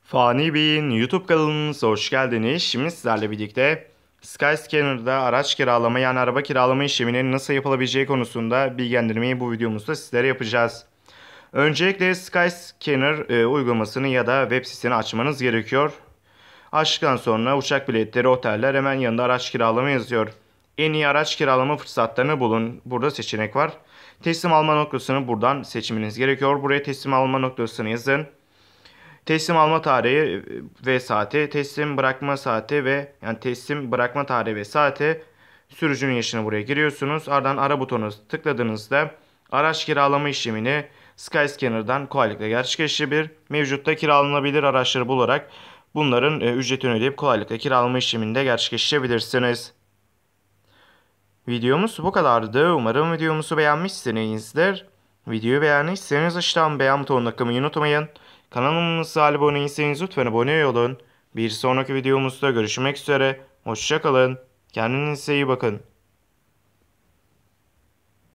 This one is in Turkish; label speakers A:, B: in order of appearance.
A: Fani Bey'in YouTube kanalımıza hoş geldiniz. Şimdi sizlerle birlikte Skyscanner'da araç kiralama yani araba kiralama işleminin nasıl yapılabileceği konusunda bilgilendirmeyi bu videomuzda sizlere yapacağız. Öncelikle Skyscanner uygulamasını ya da web sitesini açmanız gerekiyor. Açtıktan sonra uçak biletleri, oteller hemen yanında araç kiralama yazıyor. En iyi araç kiralama fırsatlarını bulun. Burada seçenek var. Teslim alma noktasını buradan seçmeniz gerekiyor. Buraya teslim alma noktasını yazın. Teslim alma tarihi ve saati, teslim bırakma saati ve teslim bırakma tarihi ve saati, sürücünün yaşını buraya giriyorsunuz. Ardından ara butonuna tıkladığınızda araç kiralama işlemini Skyscanner'dan kolaylıkla gerçekleştirebilir. Mevcutta kiralanabilir araçları bularak bunların ücretini ödeyip kolaylıkla kiralama işlemini de gerçekleştirebilirsiniz. Videomuz bu kadardı. Umarım videomuzu beğenmişsinizdir. Videoyu beğendiyseniz aşağıdan beğen butonuna tıklamayı unutmayın. Kanalımıza abone değilseniz lütfen abone olun. Bir sonraki videomuzda görüşmek üzere. Hoşça kalın. Kendinize iyi bakın.